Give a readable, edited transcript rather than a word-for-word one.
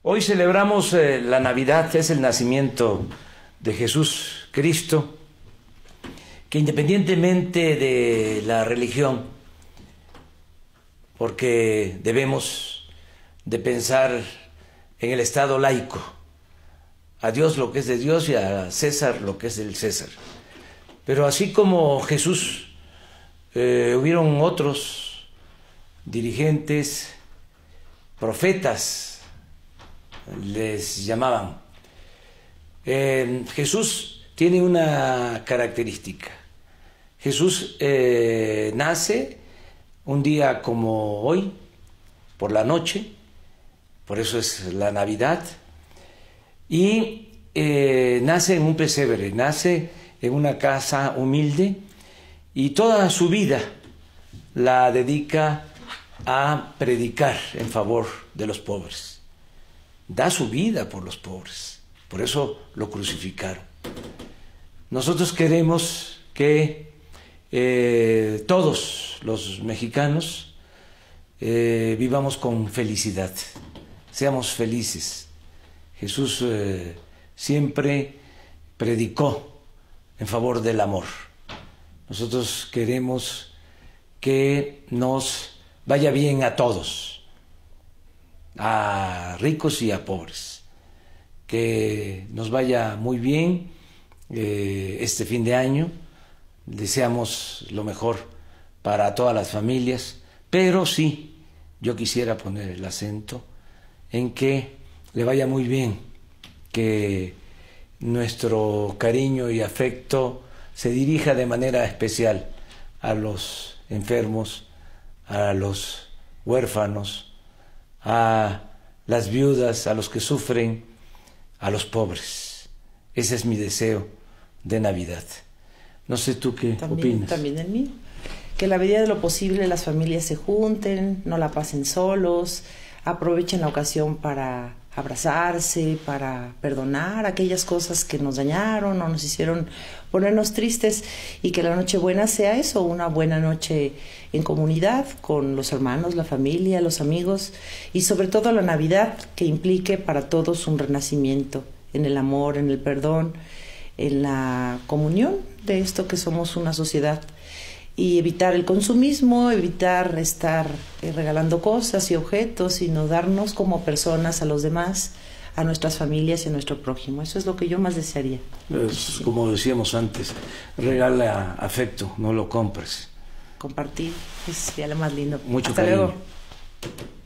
Hoy celebramos la Navidad, es el nacimiento de Jesús Cristo, que independientemente de la religión, porque debemos de pensar en el Estado laico, a Dios lo que es de Dios y a César lo que es del César. Pero así como Jesús, hubieron otros dirigentes, profetas, les llamaban. Jesús tiene una característica. Jesús nace un día como hoy, por la noche, por eso es la Navidad, y nace en un pesebre, nace en una casa humilde, y toda su vida la dedica a predicar en favor de los pobres. Da su vida por los pobres, por eso lo crucificaron. Nosotros queremos que todos los mexicanos vivamos con felicidad, seamos felices. Jesús siempre predicó en favor del amor. Nosotros queremos que nos vaya bien a todos, a ricos y a pobres, que nos vaya muy bien este fin de año. Deseamos lo mejor para todas las familias, pero sí, yo quisiera poner el acento en que le vaya muy bien, que nuestro cariño y afecto se dirija de manera especial a los enfermos, a los huérfanos, a las viudas, a los que sufren, a los pobres. Ese es mi deseo de Navidad. No sé tú qué opinas. También el mío. Que en la medida de lo posible las familias se junten, no la pasen solos, aprovechen la ocasión para abrazarse, para perdonar aquellas cosas que nos dañaron o nos hicieron ponernos tristes, y que la Nochebuena sea eso, una buena noche en comunidad con los hermanos, la familia, los amigos, y sobre todo la Navidad, que implique para todos un renacimiento en el amor, en el perdón, en la comunión de esto que somos una sociedad, y evitar el consumismo, evitar estar regalando cosas y objetos, sino darnos como personas a los demás, a nuestras familias y a nuestro prójimo. Eso es lo que yo más desearía. Es, como decíamos antes, regala afecto, no lo compres. Compartir sería lo más lindo. Mucho Hasta cariño. luego.